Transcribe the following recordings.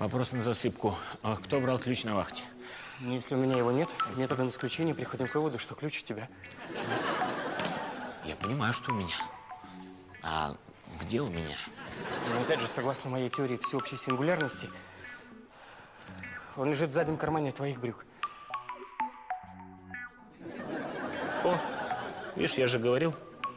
Вопрос на засыпку. А кто брал ключ на вахте? Ну, если у меня его нет, методом исключения приходим к выводу, что ключ у тебя. Я понимаю, что у меня. А где у меня? Но опять же, согласно моей теории всеобщей сингулярности, он лежит в заднем кармане твоих брюк. О, видишь, я же говорил.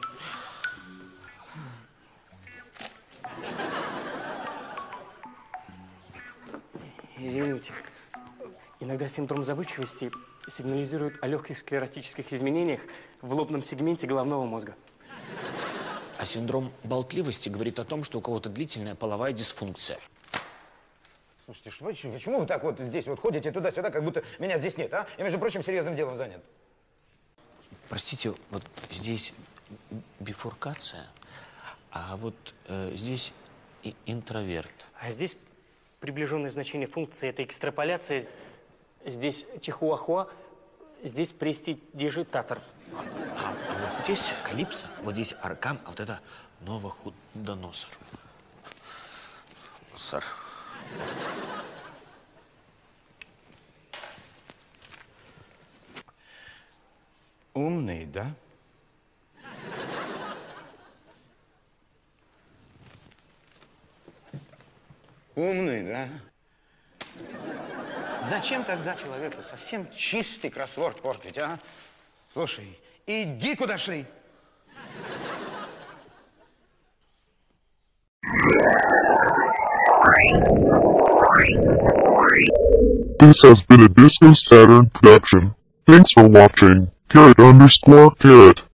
Извините. Иногда синдром забывчивости сигнализирует о легких склеротических изменениях в лобном сегменте головного мозга. А синдром болтливости говорит о том, что у кого-то длительная половая дисфункция. Слушайте, почему вы так вот здесь вот ходите туда-сюда, как будто меня здесь нет, а? Я, между прочим, серьезным делом занят. Простите, вот здесь бифуркация, а вот здесь интроверт. А здесь приближенное значение функции – это экстраполяция. Здесь чихуахуа, здесь престидижитатор. А вот здесь калипсо, вот здесь аркан, а вот это новохудоносор. Сэр. Умный, да? Умный, да? Зачем тогда человеку совсем чистый кроссворд портить, а? Слушай, иди куда шли. This has been a Disco Saturn production. Thanks for watching. Carrot_Carrot.